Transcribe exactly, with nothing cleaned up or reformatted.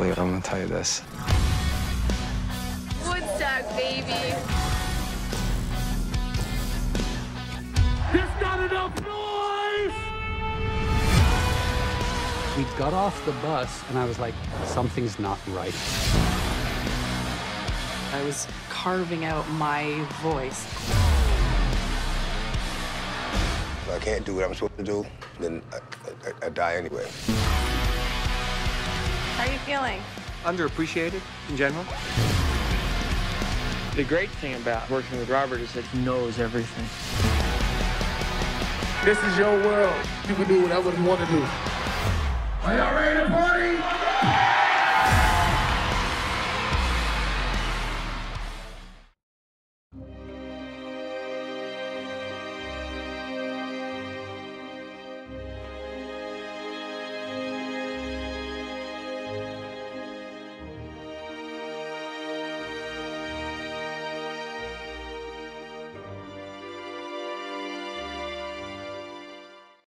believe I'm gonna tell you this. Woodstock, baby. There's not enough noise! We got off the bus, and I was like, something's not right. I was carving out my voice. If I can't do what I'm supposed to do, then I, I, I die anyway. How are you feeling? Underappreciated in general. The great thing about working with Robert is that he knows everything. This is your world. You can do whatever you want to do. Are y'all ready to party?